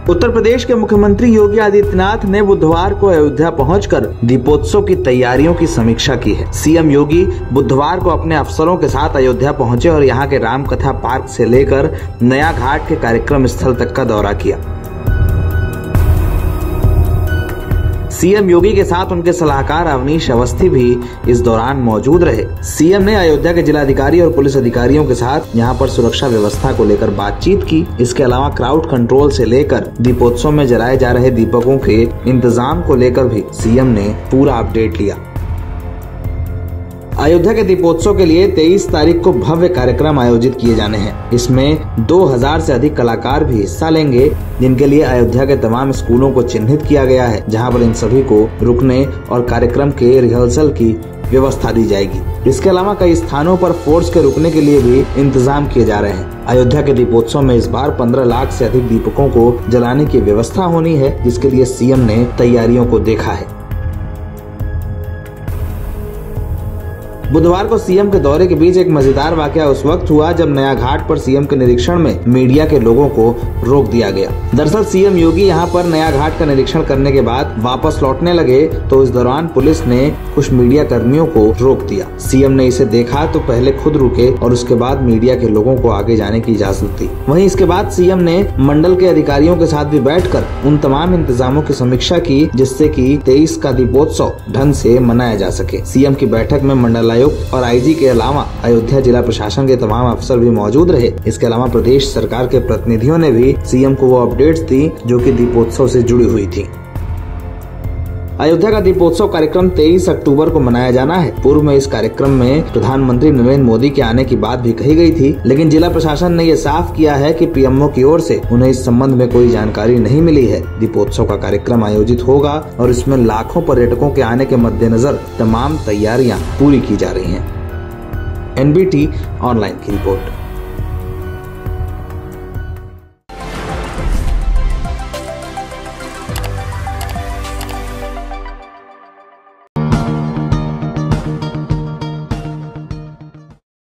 उत्तर प्रदेश के मुख्यमंत्री योगी आदित्यनाथ ने बुधवार को अयोध्या पहुंचकर दीपोत्सव की तैयारियों की समीक्षा की है। सीएम योगी बुधवार को अपने अफसरों के साथ अयोध्या पहुंचे और यहां के रामकथा पार्क से लेकर नया घाट के कार्यक्रम स्थल तक का दौरा किया। सीएम योगी के साथ उनके सलाहकार अवनीश अवस्थी भी इस दौरान मौजूद रहे। सीएम ने अयोध्या के जिलाधिकारी और पुलिस अधिकारियों के साथ यहां पर सुरक्षा व्यवस्था को लेकर बातचीत की। इसके अलावा क्राउड कंट्रोल से लेकर दीपोत्सव में जलाए जा रहे दीपकों के इंतजाम को लेकर भी सीएम ने पूरा अपडेट लिया। अयोध्या के दीपोत्सव के लिए 23 तारीख को भव्य कार्यक्रम आयोजित किए जाने हैं। इसमें 2000 से अधिक कलाकार भी हिस्सा लेंगे, जिनके लिए अयोध्या के तमाम स्कूलों को चिन्हित किया गया है, जहां पर इन सभी को रुकने और कार्यक्रम के रिहर्सल की व्यवस्था दी जाएगी। इसके अलावा कई स्थानों पर फोर्स के रुकने के लिए भी इंतजाम किए जा रहे हैं। अयोध्या के दीपोत्सव में इस बार 15 लाख से अधिक दीपकों को जलाने की व्यवस्था होनी है, जिसके लिए सीएम ने तैयारियों को देखा है। बुधवार को सीएम के दौरे के बीच एक मजेदार वाकया उस वक्त हुआ जब नया घाट पर सीएम के निरीक्षण में मीडिया के लोगों को रोक दिया गया। दरअसल सीएम योगी यहां पर नया घाट का निरीक्षण करने के बाद वापस लौटने लगे तो इस दौरान पुलिस ने कुछ मीडिया कर्मियों को रोक दिया। सीएम ने इसे देखा तो पहले खुद रुके और उसके बाद मीडिया के लोगों को आगे जाने की इजाजत दी। वहीं इसके बाद सीएम ने मंडल के अधिकारियों के साथ भी बैठकर उन तमाम इंतजामों की समीक्षा की, जिससे कि 23 का दीपोत्सव ढंग से मनाया जा सके। सीएम की बैठक में मंडल और आईजी के अलावा अयोध्या जिला प्रशासन के तमाम अफसर भी मौजूद रहे। इसके अलावा प्रदेश सरकार के प्रतिनिधियों ने भी सीएम को वो अपडेट्स दी जो कि दीपोत्सव से जुड़ी हुई थी। अयोध्या का दीपोत्सव कार्यक्रम 23 अक्टूबर को मनाया जाना है। पूर्व में इस कार्यक्रम में प्रधानमंत्री नरेंद्र मोदी के आने की बात भी कही गई थी, लेकिन जिला प्रशासन ने ये साफ किया है कि पीएमओ की ओर से उन्हें इस संबंध में कोई जानकारी नहीं मिली है। दीपोत्सव का कार्यक्रम आयोजित होगा और इसमें लाखों पर्यटकों के आने के मद्देनजर तमाम तैयारियां पूरी की जा रही हैं। NBT ऑनलाइन की रिपोर्ट।